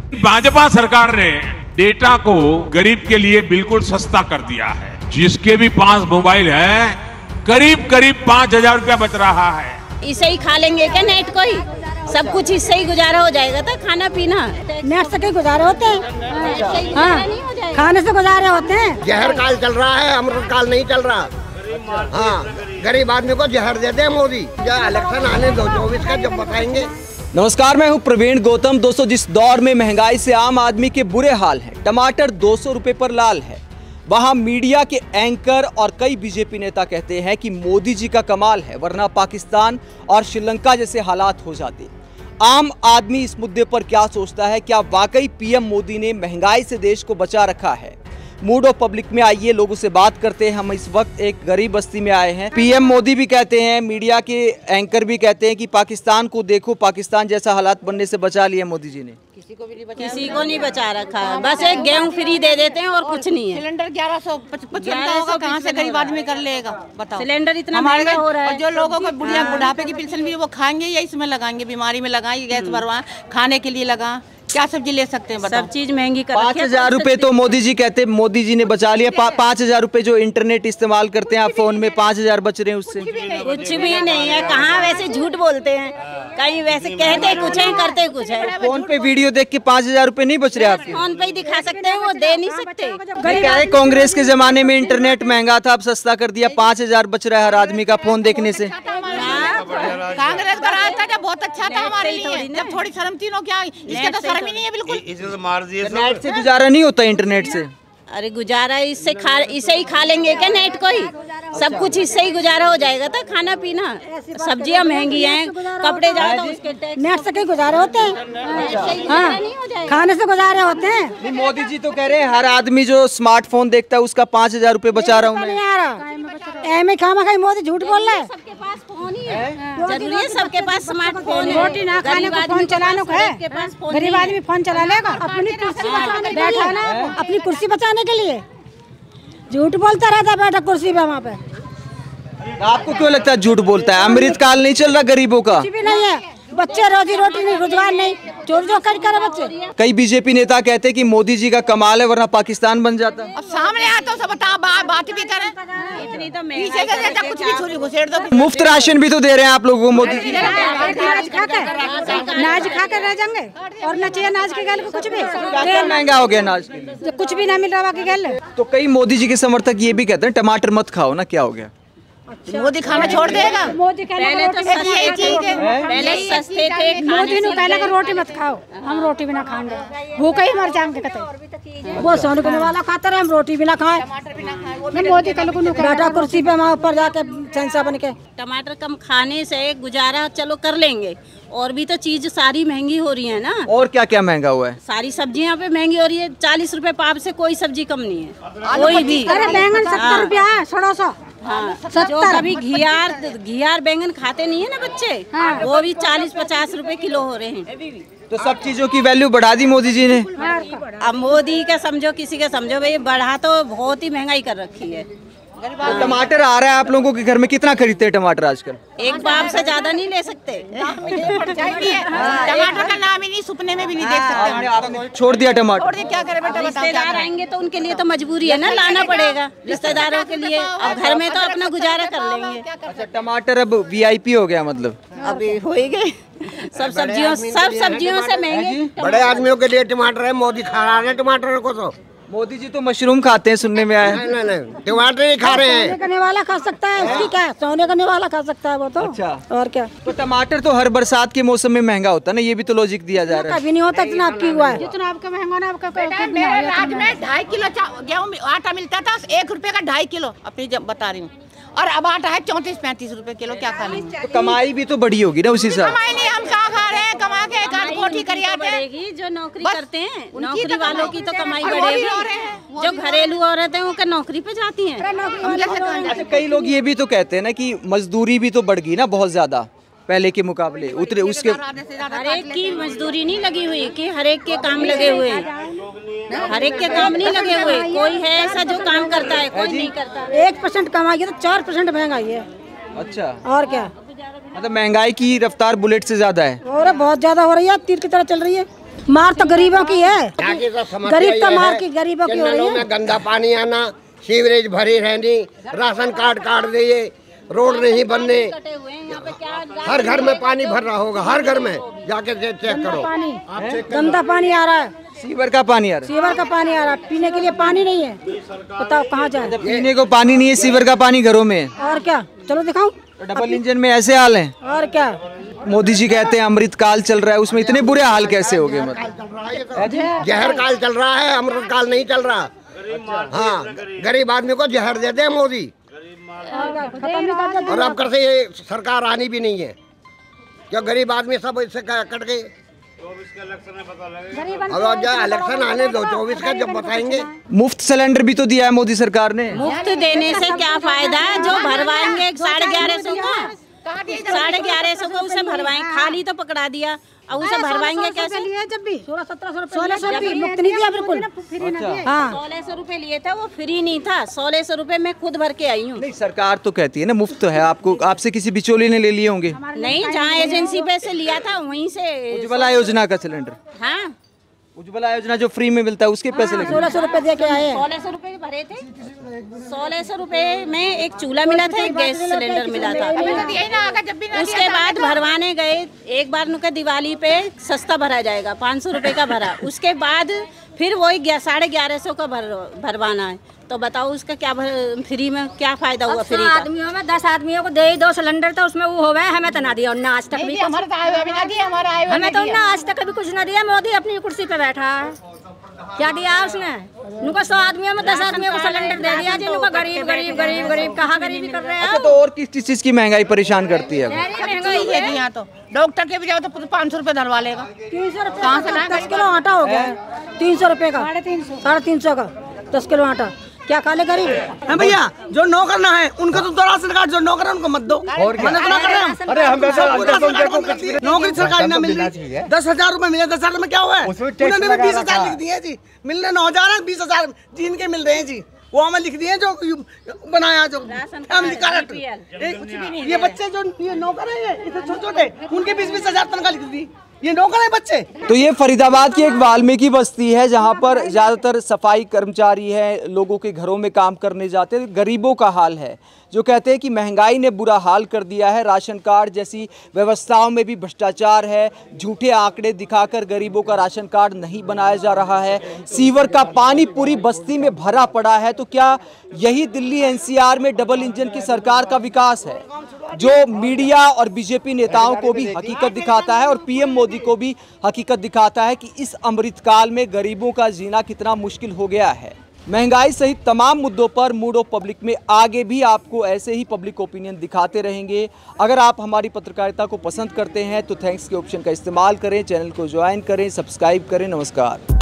भाजपा सरकार ने डेटा को गरीब के लिए बिल्कुल सस्ता कर दिया है। जिसके भी पास मोबाइल है करीब करीब 5,000 रुपया बच रहा है। इसे ही खा लेंगे क्या नेट को ही? सब कुछ इससे ही गुजारा हो जाएगा था, खाना पीना नेट से कहीं गुजारे होते हैं। हाँ, खाने से गुजारे होते हैं। जहर काल चल रहा है, अमृत काल नहीं चल रहा। हाँ, गरीब आदमी को जहर दे दे मोदी। इलेक्शन आने दो 24 का, जब बताएंगे। नमस्कार, मैं हूं प्रवीण गौतम। दोस्तों, जिस दौर में महंगाई से आम आदमी के बुरे हाल हैं, टमाटर 200 रुपए पर लाल है, वहां मीडिया के एंकर और कई बीजेपी नेता कहते हैं कि मोदी जी का कमाल है, वरना पाकिस्तान और श्रीलंका जैसे हालात हो जाते। आम आदमी इस मुद्दे पर क्या सोचता है? क्या वाकई पीएम मोदी ने महंगाई से देश को बचा रखा है? मूड ऑफ पब्लिक में आइए लोगों से बात करते हैं। हम इस वक्त एक गरीब बस्ती में आए हैं। पीएम मोदी भी कहते हैं, मीडिया के एंकर भी कहते हैं कि पाकिस्तान को देखो, पाकिस्तान जैसा हालात बनने से बचा लिया मोदी जी ने। किसी को नहीं बचा रखा है, बस एक गेहूं फ्री दे देते हैं और कुछ नहीं है। सिलेंडर 1155 कहाँ से गरीब आदमी कर लेगा? बताओ। सिलेंडर इतना महंगा हो रहा है। और जो लोगों को बुढ़ापे की पेंशन भी वो खाएंगे या इसमें लगाएंगे? बीमारी में लगाएंगे, गैस भरवा, खाने के लिए लगा, क्या सब्जी ले सकते हैं? सब चीज महंगी कर 5,000 रुपए तो मोदी जी कहते हैं मोदी जी ने बचा लिया। 5,000 रुपए जो इंटरनेट इस्तेमाल करते हैं आप फोन में, 5,000 बच रहे हैं उससे। कुछ भी नहीं है। कहाँ वैसे झूठ बोलते हैं, कहीं वैसे कहते कुछ है करते कुछ है। फोन पे वीडियो देख के 5,000 रुपए नहीं बच रहे आपके? फोन पे ही दिखा सकते हैं, वो दे नहीं सकते। क्या है, कांग्रेस के जमाने में इंटरनेट महंगा था, अब सस्ता कर दिया, 5,000 बच रहा है हर आदमी का फोन देखने से। कांग्रेस का राज था जब बहुत अच्छा था हमारे लिए, जब थोड़ी शर्म थी। क्या इसके तो शर्म ही नहीं है बिल्कुल। नेट से गुजारा नहीं होता, इंटरनेट से। अरे गुजारा इसे ही खा लेंगे क्या नेट को ही? सब कुछ इससे ही गुजारा हो जाएगा था, खाना पीना। सब्जियां महंगी हैं, कपड़े ज्यादा, उसके टैक्स। नेट से कहीं गुजारे होते हैं। हाँ, खाने से गुजारे होते हैं। मोदी जी तो कह रहे हैं हर आदमी जो स्मार्टफोन देखता है उसका 5,000 रुपए बचा रहा हूँ मैं। खाई मोदी झूठ बोल रहा है। सबके पास फोन ही है, जरूरी है सबके पास स्मार्टफोन है। रोटी ना खाने को फोन चलाने को है। गरीब आदमी फोन चला लेगा अपनी कुर्सी बचाने के लिए, अपनी कुर्सी बचाने के लिए झूठ बोलता रहता है बैठा कुर्सी पे वहाँ पे। आपको क्यों लगता है झूठ बोलता है? अमृत काल नहीं चल रहा गरीबों का? कुछ भी नहीं है, बच्चे रोजी रोटी नहीं, रोजगार नहीं, चोर जो कर करे बच्चे। कई बीजेपी नेता कहते हैं कि मोदी जी का कमाल है, वरना पाकिस्तान बन जाता। अब सामने आता तो बता, बात भी करें। इतनी तो पीछे का देता, कुछ भी छुरी घुसेड़ दो। मुफ्त राशन भी तो दे रहे हैं आप लोगों को मोदी जी। नाज खा कर रह जाएंगे और न चाहिए नाज के गल कुछ भी। महंगा हो गया नाज, कुछ भी ना मिल रहा बाकी गल। तो कई मोदी जी के समर्थक ये भी कहते हैं टमाटर मत खाओ ना, क्या हो गया? मोदी खाना छोड़ देगा। मोदी पहले तो सस्ते थे। मोदी ने कहला कि रोटी मत खाओ, हम रोटी भी ना खाएंगे, भूखा ही मर जाएंगे कहते। वो सोने को वाला खाता रहे, हम रोटी भी ना खाएं। मोदी कल को बैठा कुर्सी पे वहाँ ऊपर जाके सेंसा बन के। टमाटर कम खाने से गुजारा चलो कर लेंगे, और भी तो चीज सारी महंगी हो रही है ना। और क्या क्या महंगा हुआ है? सारी सब्जियां पे महंगी हो रही है। 40 रुपए पाव से कोई सब्जी कम नहीं है, कोई भी। अरे बैंगन 70 रुपया है, 150। हाँ, जो कभी घियार बैंगन खाते नहीं है ना बच्चे, वो भी 40-50 रुपए किलो हो रहे हैं। तो सब चीजों की वैल्यू बढ़ा दी मोदी जी ने। अब मोदी का समझो, किसी का समझो, भाई बढ़ा तो बहुत ही महंगाई कर रखी है। तो टमाटर आ रहा है आप लोगों के घर में, कितना खरीदते हैं टमाटर आजकल? एक बाप से ज्यादा नहीं ले सकते। टमाटर का नाम ही नहीं, सुपने में भी नहीं देख सकते। आपने छोड़ दिया टमाटर? क्या करें बेटा? रिश्तेदार आएंगे तो उनके लिए तो मजबूरी है ना, लाना पड़ेगा रिश्तेदारों के लिए। अब घर में तो अपना गुजारा कर लेंगे। अच्छा, टमाटर अब वीआईपी हो गया मतलब? अभी हो ही गए। सब सब्जियों से महंगे। बड़े आदमियों के लिए टमाटर है, मोदी खा रहा है टमाटर को। तो मोदी जी तो मशरूम खाते हैं, सुनने में आया। नहीं, टमाटर ही खा रहे हैं। सोने करने वाला खा सकता है, उसकी क्या? सोने करने वाला खा सकता है वो तो। अच्छा, और क्या? तो टमाटर तो हर बरसात के मौसम में महंगा होता है ना, ये भी तो लॉजिक दिया जा रहा है। कभी नहीं होता जितना आपकी हुआ है। जितना आपका महंगा ना, आपका मेरे राज्य में 2.5 किलो गेहूँ आटा मिलता था, 1 रुपए का 2.5 किलो अपनी बता रही हूँ, और अब आटा है 34-35 रुपए किलो। क्या खा लेंगे? तो कमाई भी तो बढ़ी होगी ना उसी हिसाब। कमाई नहीं, हम क्या खा रहे हैं? कमा के एक कोठी कर आते हैं। जो नौकरी करते हैं, नौकरी वालों की तो कमाई बढ़ेगी। जो घरेलू औरत है वो क्या नौकरी पे जाती हैं? अच्छा, कई लोग ये भी तो कहते हैं ना कि मजदूरी भी तो बढ़ गई ना बहुत ज्यादा पहले के मुकाबले। उतरे उसके हर एक की मजदूरी नहीं लगी हुई कि हर एक के काम लगे हुए, हर एक के काम नहीं लगे हुए। कोई है ऐसा जो काम करता है, कोई नहीं करता। 1% कमाई है तो 4% महंगाई है। अच्छा, और क्या? मतलब महंगाई की रफ्तार बुलेट से ज्यादा है। और बहुत ज्यादा हो रही है, तीर की तरह चल रही है। मार तो गरीबों की है, यहाँ की तो समस्या गरीब का ये मार है की गरीबों की कि हो रही नलों है। में गंदा पानी आना, सीवरेज भरी रहनी, राशन कार्ड काट दिए, रोड नहीं बनने, हर घर में पानी भर रहा होगा, हर घर में जाके चेक करो। पानी गंदा पानी आ रहा है, सीवर का पानी आ रहा सीवर का पानी आ रहा है, पीने के लिए पानी नहीं है। बताओ कहाँ जाए? है, पीने को पानी नहीं है, सीवर का पानी घरों में है। और क्या, चलो दिखाऊं। डबल इंजन में ऐसे हाल हैं। और क्या, मोदी जी कहते हैं अमृत काल चल रहा है, उसमें इतने बुरे हाल कैसे हो गए? मतलब जहर काल चल रहा है, अमृत काल नहीं चल रहा। हाँ, गरीब आदमी को जहर दे दे मोदी। और अब कर से ये सरकार आनी भी नहीं है, क्या गरीब आदमी सब इससे कट गए। अब जो इलेक्शन आने दो 24 का, जब बताएंगे। मुफ्त सिलेंडर भी तो दिया है मोदी सरकार ने। मुफ्त देने से क्या फायदा है? जो भरवाएंगे 1150 का, 1150 को उसे भरवाएं, खाली तो पकड़ा दिया, और उसे भरवाएंगे कैसे? जब भी 1600 रुपये मुफ्त नहीं दिया बिल्कुल। हाँ, 1600 रुपए लिए थे, वो फ्री नहीं था। 1600 रुपए मैं खुद भर के आई हूँ। नहीं, सरकार तो कहती है ना मुफ्त है, आपको आपसे किसी बिचौली ने ले लिए होंगे। नहीं, जहाँ एजेंसी पे से लिया था वहीं से। उज्ज्वला योजना का सिलेंडर, हाँ, उज्ज्वला योजना जो फ्री में मिलता है उसके पैसे लगे। 1600 रुपये दे के आए। 1600 रुपए भरे थे। 1600 रुपए में एक चूल्हा मिला था, एक गैस सिलेंडर मिला था। उसके बाद भरवाने गए, एक बार उनका दिवाली पे सस्ता भरा जाएगा, 500 रुपए का भरा। उसके बाद फिर वही 1150 का भरवाना है। तो बताओ उसका क्या फ्री में क्या फायदा हुआ? फ्री का आदमियों में 10 आदमियों को दे ही 2 सिलेंडर, तो उसमें वो हो गए। हमें तो ना दिया, और ना आज तक भी हमें तो ना आज तक भी कुछ ना दिया। मोदी अपनी कुर्सी पे बैठा है, क्या दिया उसने? उनको 100 आदमियों में 10 आदमियों को सिलेंडर दे दिया। जिनको गरीब गरीब गरीब गरीब कहाँ गरीबी कर रहे हैं? अच्छा, तो और किस चीज की महंगाई परेशान करती है? महंगाई है यहाँ तो डॉक्टर के भी जाओ तो 500 रुपए धरवा लेगा। 300 रुपये कहाँ से? 10 किलो आटा हो गया 300 रुपये का, 350 का 10 किलो आटा। क्या खा ले गरीब? है भैया, जो नौकर ना है उनको तो राशन कार्ड, जो नौकर है उनको मत दो। मना तो ना कर रहे हम। अरे हम नौकरी सरकारी ना मिल रही, 10,000 रुपए मिले, 10,000 में क्या हुआ है? उन्होंने भी 20,000 लिख दिए जी, मिलने 9,000 है, 20,000 जिनके मिल रहे हैं जी, वो हमें लिख दिए जो बनाया, जो फैमिली कार्ड। ये बच्चे जो ये नौकर है, ये छोटे छोटे, उनके 20,000 तनख्वाह लिख दी। ये नौकर है बच्चे। तो ये फरीदाबाद की एक वाल्मीकि बस्ती है जहां पर ज्यादातर सफाई कर्मचारी हैं, लोगों के घरों में काम करने जाते हैं। गरीबों का हाल है, जो कहते हैं कि महंगाई ने बुरा हाल कर दिया है, राशन कार्ड जैसी व्यवस्थाओं में भी भ्रष्टाचार है, झूठे आंकड़े दिखाकर गरीबों का राशन कार्ड नहीं बनाया जा रहा है, सीवर का पानी पूरी बस्ती में भरा पड़ा है। तो क्या यही दिल्ली एनसीआर में डबल इंजन की सरकार का विकास है, जो मीडिया और बीजेपी नेताओं को भी हकीकत दिखाता है और पीएम मोदी को भी हकीकत दिखाता है कि इस अमृतकाल में गरीबों का जीना कितना मुश्किल हो गया है? महंगाई सहित तमाम मुद्दों पर मूड ऑफ पब्लिक में आगे भी आपको ऐसे ही पब्लिक ओपिनियन दिखाते रहेंगे। अगर आप हमारी पत्रकारिता को पसंद करते हैं तो थैंक्स के ऑप्शन का इस्तेमाल करें, चैनल को ज्वाइन करें, सब्सक्राइब करें। नमस्कार।